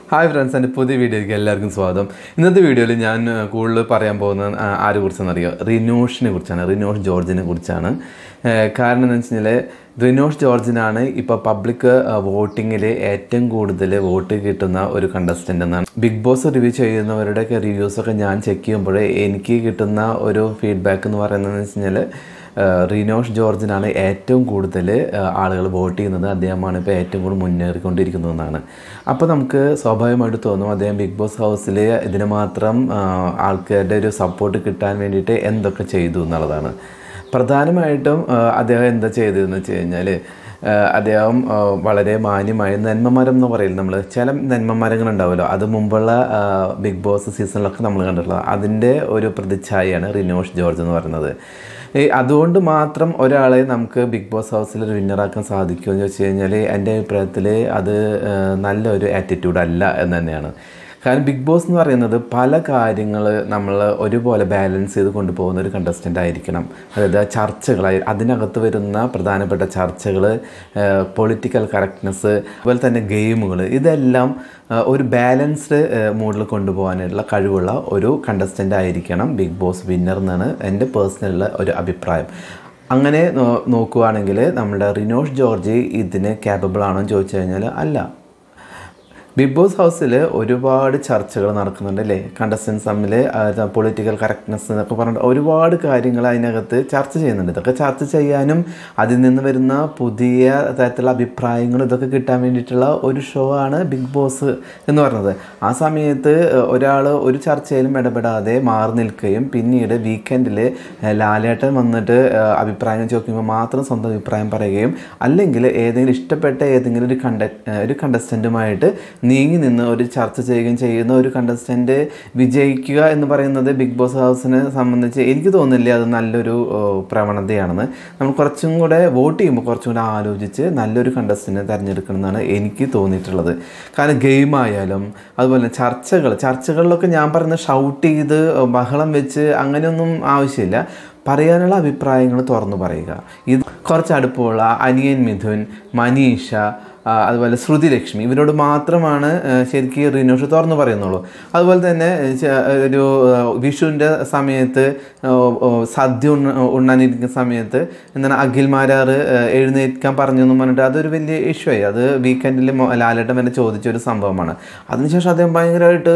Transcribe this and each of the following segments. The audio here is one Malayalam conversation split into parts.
ഹായ് ഫ്രണ്ട്സ്, എൻ്റെ പുതിയ വീഡിയോയ്ക്ക് എല്ലാവർക്കും സ്വാഗതം. ഇന്നത്തെ വീഡിയോയിൽ ഞാൻ കൂടുതൽ പറയാൻ പോകുന്നത് ആരെ കുറിച്ചാണെന്നറിയോ? റിനോഷിനെ കുറിച്ചാണ്, റിനോഷ് ജോർജിനെ കുറിച്ചാണ്. കാരണം എന്ന് വെച്ച് കഴിഞ്ഞാൽ റിനോഷ് ജോർജിനാണ് ഇപ്പോൾ പബ്ലിക് വോട്ടിങ്ങിൽ ഏറ്റവും കൂടുതൽ വോട്ട് കിട്ടുന്ന ഒരു കണ്ടസ്റ്റൻ്റ് എന്നാണ്. ബിഗ് ബോസ് റിവ്യൂ ചെയ്യുന്നവരുടെയൊക്കെ റിവ്യൂസൊക്കെ ഞാൻ ചെക്ക് ചെയ്യുമ്പോൾ എനിക്ക് കിട്ടുന്ന ഒരു ഫീഡ്ബാക്ക് എന്ന് പറയുന്നതെന്ന് വെച്ച് കഴിഞ്ഞാൽ റിനോഷ് ജോർജിനാണ് ഏറ്റവും കൂടുതൽ ആളുകൾ വോട്ട് ചെയ്യുന്നത്. അദ്ദേഹമാണ് ഇപ്പോൾ ഏറ്റവും കൂടുതൽ മുന്നേറിക്കൊണ്ടിരിക്കുന്നതെന്നാണ്. അപ്പോൾ നമുക്ക് സ്വാഭാവികമായിട്ട് തോന്നും അദ്ദേഹം ബിഗ് ബോസ് ഹൗസിൽ ഇതിന് മാത്രം ആൾക്കാരുടെ ഒരു സപ്പോർട്ട് കിട്ടാൻ വേണ്ടിയിട്ട് എന്തൊക്കെ ചെയ്തു എന്നുള്ളതാണ്. പ്രധാനമായിട്ടും അദ്ദേഹം എന്താ ചെയ്തതെന്ന് വെച്ച് കഴിഞ്ഞാൽ അദ്ദേഹം വളരെ മാന്യമായ നന്മമരം എന്ന് പറയില്ല, നമ്മൾ ചില നന്മമരങ്ങളുണ്ടാവുമല്ലോ, അത് മുമ്പുള്ള ബിഗ് ബോസ് സീസണിലൊക്കെ നമ്മൾ കണ്ടിട്ടുള്ളത്, അതിൻ്റെ ഒരു പ്രതിച്ഛായയാണ് റിനോഷ് ജോർജ് എന്ന് പറയുന്നത്. അതുകൊണ്ട് മാത്രം ഒരാളെ നമുക്ക് ബിഗ് ബോസ് ഹൗസിൽ ഒരു വിന്നറാക്കാൻ സാധിക്കുമെന്ന് വെച്ച് കഴിഞ്ഞാൽ എൻ്റെ അഭിപ്രായത്തിൽ അത് നല്ലൊരു ആറ്റിറ്റ്യൂഡ് അല്ല എന്ന് തന്നെയാണ്. കാരണം ബിഗ് ബോസ് എന്ന് പറയുന്നത് പല കാര്യങ്ങൾ നമ്മൾ ഒരുപോലെ ബാലൻസ് ചെയ്ത് കൊണ്ടുപോകുന്ന ഒരു കണ്ടസ്റ്റൻ്റ് ആയിരിക്കണം. അതായത് ചർച്ചകളായി അതിനകത്ത് വരുന്ന പ്രധാനപ്പെട്ട ചർച്ചകൾ, പൊളിറ്റിക്കൽ കറക്റ്റ്നെസ്, അതുപോലെ തന്നെ ഗെയിമുകൾ, ഇതെല്ലാം ഒരു ബാലൻസ്ഡ് മൂഡിൽ കൊണ്ടുപോകാനുള്ള കഴിവുള്ള ഒരു കണ്ടസ്റ്റൻ്റ് ആയിരിക്കണം ബിഗ് ബോസ് വിന്നർ എന്നാണ് എൻ്റെ പേഴ്സണലുള്ള ഒരു അഭിപ്രായം. അങ്ങനെ നോക്കുകയാണെങ്കിൽ നമ്മുടെ റിനോഷ് ജോർജ് ഇതിന് ക്യാപ്പബിൾ ആണോ എന്ന് ചോദിച്ചു കഴിഞ്ഞാൽ അല്ല. ബിഗ് ബോസ് ഹൗസിൽ ഒരുപാട് ചർച്ചകൾ നടക്കുന്നുണ്ട് അല്ലേ, കണ്ടസ്റ്റൻസ് തമ്മിൽ പൊളിറ്റിക്കൽ കറക്റ്റ്നെസ് എന്നൊക്കെ പറഞ്ഞിട്ട് ഒരുപാട് കാര്യങ്ങൾ അതിനകത്ത് ചർച്ച ചെയ്യുന്നുണ്ട്. ഇതൊക്കെ ചർച്ച ചെയ്യാനും അതിൽ നിന്ന് വരുന്ന പുതിയ തരത്തിലുള്ള അഭിപ്രായങ്ങളും ഇതൊക്കെ കിട്ടാൻ വേണ്ടിയിട്ടുള്ള ഒരു ഷോ ആണ് ബിഗ് ബോസ് എന്ന് പറയുന്നത്. ആ സമയത്ത് ഒരാൾ ഒരു ചർച്ചയിലും ഇടപെടാതെ മാറി നിൽക്കുകയും പിന്നീട് വീക്കെൻഡിൽ ലാലേട്ടൻ വന്നിട്ട് അഭിപ്രായം ചോദിക്കുമ്പോൾ മാത്രം സ്വന്തം അഭിപ്രായം പറയുകയും അല്ലെങ്കിൽ ഏതെങ്കിലും ഇഷ്ടപ്പെട്ട ഏതെങ്കിലും ഒരു കണ്ടസ്റ്റൻറ്റുമായിട്ട് നീങ്ങി നിന്ന് ഒരു ചർച്ച ചെയ്യുകയും ചെയ്യുന്ന ഒരു കണ്ടസ്റ്റൻ്റ് വിജയിക്കുക എന്ന് പറയുന്നത് ബിഗ് ബോസ് ഹൗസിനെ സംബന്ധിച്ച് എനിക്ക് തോന്നുന്നില്ല അത് നല്ലൊരു പ്രവണതയാണെന്ന്. നമ്മൾ കുറച്ചും കൂടെ വോട്ട് ചെയ്യുമ്പോൾ കുറച്ചും കൂടെ ആലോചിച്ച് നല്ലൊരു കണ്ടസ്റ്റൻറ്റിനെ തിരഞ്ഞെടുക്കണം എന്നാണ് എനിക്ക് തോന്നിയിട്ടുള്ളത്. കാരണം ഗെയിമായാലും അതുപോലെ ചർച്ചകളിലൊക്കെ ഞാൻ പറയുന്നത് ഷൗട്ട് ചെയ്ത് ബഹളം വെച്ച് അങ്ങനെയൊന്നും ആവശ്യമില്ല. പറയാനുള്ള അഭിപ്രായങ്ങൾ തുറന്നു പറയുക. ഇത് കുറച്ച് അടുപ്പമുള്ള അനിയൻ മിഥുൻ, മനീഷ, അതുപോലെ ശ്രുതി ലക്ഷ്മി, ഇവരോട് മാത്രമാണ് ശരിക്കും റിനോഷ് തുറന്നു പറയുന്നുള്ളൂ. അതുപോലെ തന്നെ ഒരു വിഷുവിൻ്റെ സമയത്ത് സദ്യ ഉണ്ണാനിരിക്കുന്ന സമയത്ത് എന്താണ് അഖിൽമാരാർ എഴുന്നേൽക്കാൻ പറഞ്ഞു എന്ന് പറഞ്ഞിട്ട് അതൊരു വലിയ ഇഷ്യൂ ആയി. അത് വീക്കെൻഡിൽ ലാലേട്ടൻ വരെ ചോദിച്ചൊരു സംഭവമാണ്. അതിനുശേഷം അദ്ദേഹം ഭയങ്കരമായിട്ട്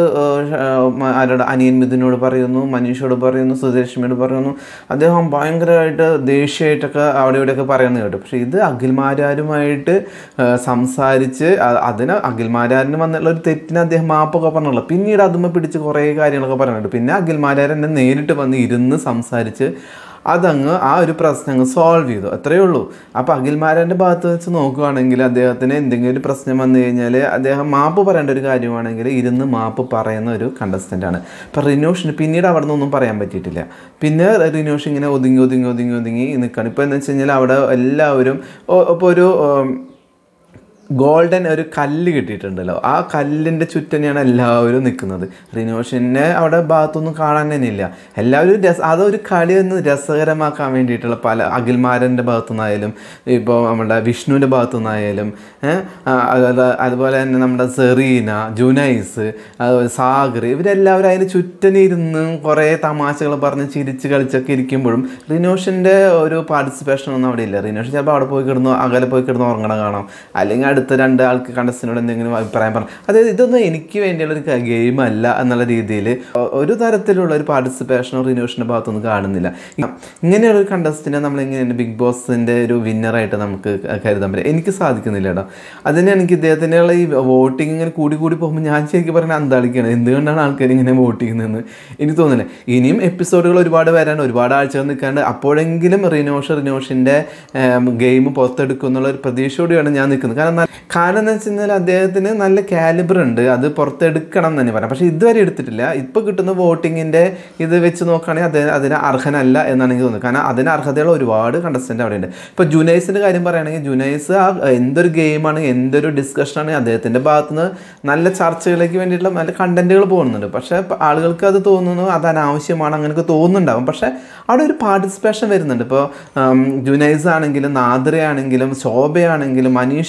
ആരോട് അനിയൻ മിഥുനോട് പറയുന്നു, മനീഷോട് പറയുന്നു, ശ്രുതി ലക്ഷ്മിയോട് പറയുന്നു. അദ്ദേഹം ഭയങ്കരമായിട്ട് ദേഷ്യമായിട്ടൊക്കെ അവിടെ ഇവിടെയൊക്കെ പറയുന്നത് കേട്ടു. പക്ഷേ ഇത് അഖിൽമാരാരുമായിട്ട് സംസാരിച്ച് അതിന് അഖിൽമാരാരിന് വന്നുള്ള ഒരു തെറ്റിന് അദ്ദേഹം മാപ്പൊക്കെ പറഞ്ഞുള്ളൂ. പിന്നീട് അതുമ്മ പിടിച്ച് കുറേ കാര്യങ്ങളൊക്കെ പറഞ്ഞിട്ട് പിന്നെ അഖിൽമാരാരൻ എന്നെ നേരിട്ട് വന്ന് ഇരുന്ന് സംസാരിച്ച് അതങ്ങ് ആ ഒരു പ്രശ്നം അങ്ങ് സോൾവ് ചെയ്തു, അത്രയേ ഉള്ളൂ. അപ്പോൾ അഖിൽമാരാൻ്റെ ഭാഗത്ത് വെച്ച് നോക്കുകയാണെങ്കിൽ അദ്ദേഹത്തിന് എന്തെങ്കിലും ഒരു പ്രശ്നം വന്നു കഴിഞ്ഞാൽ അദ്ദേഹം മാപ്പ് പറയേണ്ട ഒരു കാര്യമാണെങ്കിൽ ഇരുന്ന് മാപ്പ് പറയുന്ന ഒരു കണ്ടസ്റ്റൻ്റാണ്. ഇപ്പോൾ റിനോഷിന് പിന്നീട് അവിടെ നിന്നൊന്നും പറയാൻ പറ്റിയിട്ടില്ല. പിന്നെ റിനോഷ് ഇങ്ങനെ ഒതുങ്ങി നിൽക്കുകയാണ്. ഇപ്പോൾ എന്ന് വെച്ച് കഴിഞ്ഞാൽ അവിടെ എല്ലാവരും ഇപ്പോൾ ഒരു ഗോൾഡൻ ഒരു കല്ല് കിട്ടിയിട്ടുണ്ടല്ലോ, ആ കല്ലിൻ്റെ ചുറ്റനെയാണ് എല്ലാവരും നിൽക്കുന്നത്. റിനോഷിനെ അവിടെ ഭാഗത്തൊന്നും കാണാൻ തന്നെ ഇല്ല. എല്ലാവരും അതൊരു കളി ഒന്ന് രസകരമാക്കാൻ വേണ്ടിയിട്ടുള്ള പല അഖിൽമാരൻ്റെ ഭാഗത്തുനിന്നായാലും ഇപ്പോൾ നമ്മുടെ വിഷ്ണുവിൻ്റെ ഭാഗത്തുനിന്നായാലും അതുപോലെ തന്നെ നമ്മുടെ സെറീന, ജുനൈസ്, സാഗർ, ഇവരെല്ലാവരും അതിന് ചുറ്റനിരുന്ന് കുറേ തമാശകൾ പറഞ്ഞ് ചിരിച്ച് കളിച്ചൊക്കെ ഇരിക്കുമ്പോഴും റിനോഷിൻ്റെ ഒരു പാർട്ടിസിപ്പേഷനൊന്നും അവിടെ ഇല്ല. റിനോഷ് ചിലപ്പോൾ അവിടെ പോയി കിടന്നു അകലെ പോയി കിടന്ന് ഉറങ്ങണം കാണാം, അല്ലെങ്കിൽ അടുത്ത രണ്ട് ആൾക്ക് കണ്ടസ്റ്റൻ്റിനോട് എന്തെങ്കിലും അഭിപ്രായം പറഞ്ഞു. അതായത് ഇതൊന്നും എനിക്ക് വേണ്ടിയുള്ളൊരു ഗെയിമല്ല എന്നുള്ള രീതിയിൽ ഒരു തരത്തിലുള്ള ഒരു പാർട്ടിസിപ്പേഷനോ റിനോഷിൻ്റെ ഭാഗത്തൊന്നും കാണുന്നില്ല. ഇങ്ങനെയുള്ളൊരു കണ്ടസ്റ്റൻ്റ് നമ്മളെങ്ങനെയാണ് ബിഗ് ബോസിൻ്റെ ഒരു വിന്നറായിട്ട് നമുക്ക് കരുതാൻ പറ്റും? എനിക്ക് സാധിക്കുന്നില്ല കേട്ടോ. അതിന് എനിക്ക് ഇദ്ദേഹത്തിനുള്ള ഈ വോട്ടിങ് ഇങ്ങനെ കൂടി പോകുമ്പോൾ ഞാൻ ശരിക്കും പറഞ്ഞാൽ അന്താളിക്കുകയാണ്. എന്തുകൊണ്ടാണ് ആൾക്കാർ ഇങ്ങനെ വോട്ട് ചെയ്യുന്നതെന്ന് എനിക്ക് തോന്നുന്നില്ല. ഇനിയും എപ്പിസോഡുകൾ ഒരുപാട് വരാണ്ട്, ഒരുപാട് ആഴ്ചകൾ നിൽക്കാണ്ട്, അപ്പോഴെങ്കിലും റിനോഷിൻ്റെ ഗെയിം പുറത്തെടുക്കും എന്നുള്ള ഒരു പ്രതീക്ഷയോടെയാണ് ഞാൻ നിൽക്കുന്നത്. കാരണം എന്ന് വെച്ച് കഴിഞ്ഞാൽ അദ്ദേഹത്തിന് നല്ല കാലിബർ ഉണ്ട്, അത് പുറത്തെടുക്കണം എന്ന് തന്നെ പറയാം. പക്ഷേ ഇതുവരെ എടുത്തിട്ടില്ല. ഇപ്പോൾ കിട്ടുന്ന വോട്ടിങ്ങിൻ്റെ ഇത് വെച്ച് നോക്കുകയാണെങ്കിൽ അതിന് അർഹനല്ല എന്നാണ് എനിക്ക് തോന്നുന്നത്. കാരണം അതിന് അർഹതയുള്ള ഒരുപാട് കണ്ടസ്റ്റൻ്റ് അവിടെ ഉണ്ട്. ഇപ്പോൾ ജുനൈസിൻ്റെ കാര്യം പറയുകയാണെങ്കിൽ ജുനൈസ് എന്തൊരു ഗെയിമാണ്, എന്തൊരു ഡിസ്കഷനാണ്, അദ്ദേഹത്തിൻ്റെ ഭാഗത്തുനിന്ന് നല്ല ചർച്ചകളിലേക്ക് വേണ്ടിയിട്ടുള്ള നല്ല കണ്ടൻറ്റുകൾ പോകുന്നുണ്ട്. പക്ഷേ ആളുകൾക്ക് അത് തോന്നുന്നു അത് അനാവശ്യമാണ്, അങ്ങനെയൊക്കെ തോന്നുന്നുണ്ടാവും. പക്ഷേ അവിടെ ഒരു പാർട്ടിസിപ്പേഷൻ വരുന്നുണ്ട്. ഇപ്പോൾ ജുനൈസ് ആണെങ്കിലും നാദ്രയാണെങ്കിലും ശോഭയാണെങ്കിലും മനീഷയാണെങ്കിലും അവർ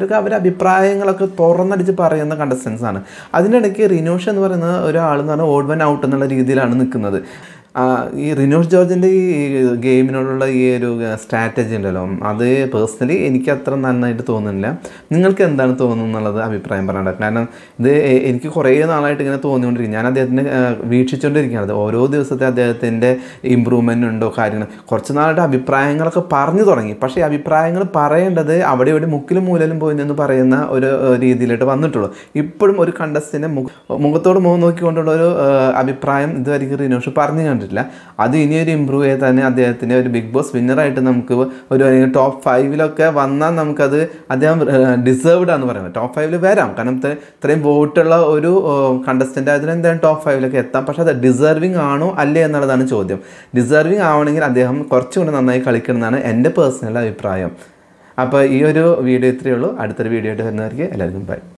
അവർക്ക് അവരുടെ അഭിപ്രായങ്ങളൊക്കെ തുറന്നടിച്ച് പറയുന്ന കണ്ടസ്റ്റൻസ് ആണ്. അതിനിടയ്ക്ക് റിനോഷ് എന്ന് പറയുന്ന ഒരാളെന്ന് പറഞ്ഞാൽ ഓഡ് വൺ ഔട്ട് എന്നുള്ള രീതിയിലാണ് നിൽക്കുന്നത്. ഈ റിനോഷ് ജോർജിൻ്റെ ഈ ഗെയിമിനോടുള്ള ഈ ഒരു സ്ട്രാറ്റജി ഉണ്ടല്ലോ, അത് പേഴ്സണലി എനിക്ക് അത്ര നന്നായിട്ട് തോന്നുന്നില്ല. നിങ്ങൾക്ക് എന്താണ് തോന്നുന്നത് എന്നുള്ളത് അഭിപ്രായം പറയണ്ട. കാരണം ഇത് എനിക്ക് കുറേ നാളായിട്ട് ഇങ്ങനെ തോന്നിക്കൊണ്ടിരിക്കും. ഞാൻ അദ്ദേഹത്തിനെ വീക്ഷിച്ചുകൊണ്ടിരിക്കുകയാണ്. ഓരോ ദിവസത്തെ അദ്ദേഹത്തിൻ്റെ ഇമ്പ്രൂവ്മെൻ്റ് ഉണ്ടോ കാര്യങ്ങൾ കുറച്ച് നാളായിട്ട് അഭിപ്രായങ്ങളൊക്കെ പറഞ്ഞു തുടങ്ങി. പക്ഷേ അഭിപ്രായങ്ങൾ പറയേണ്ടത് അവിടെ ഇവിടെ മുക്കിലും മൂലയിലും പോയി നിന്ന് പറയുന്ന ഒരു രീതിയിലായിട്ട് വന്നിട്ടുള്ളൂ. ഇപ്പോഴും ഒരു കണ്ടസ്റ്റൻ്റെ മുഖത്തോട് മുഖം നോക്കിക്കൊണ്ടുള്ള ഒരു അഭിപ്രായം ഇതുവരെ റിനോഷ് പറഞ്ഞു കണ്ടിട്ടില്ല. അത് ഇനിയൊരു ഇമ്പ്രൂവ് ചെയ്ത് തന്നെ അദ്ദേഹത്തിൻ്റെ ഒരു ബിഗ് ബോസ് വിന്നറായിട്ട് നമുക്ക് ഒരു ടോപ്പ് 5 വന്നാൽ നമുക്കത് അദ്ദേഹം ഡിസേർവ്ഡ് ആണെന്ന് പറയാം. ടോപ്പ് 5 വരാം, കാരണം ഇത്രയും വോട്ടുള്ള ഒരു കണ്ടസ്റ്റൻ്റ് ആയതിന് എന്തായാലും ടോപ്പ് 5 എത്താം. പക്ഷേ അത് ഡിസേർവിങ് ആണോ അല്ലേ എന്നുള്ളതാണ് ചോദ്യം. ഡിസേർവിങ് ആവണമെങ്കിൽ അദ്ദേഹം കുറച്ചുകൂടി നന്നായി കളിക്കണം എന്നാണ് എൻ്റെ പേഴ്സണൽ അഭിപ്രായം. അപ്പോൾ ഈ ഒരു വീഡിയോ ഇത്രയേ ഉള്ളൂ. അടുത്തൊരു വീഡിയോ ആയിട്ട് വരുന്നവർക്ക് എല്ലാവർക്കും ബൈ.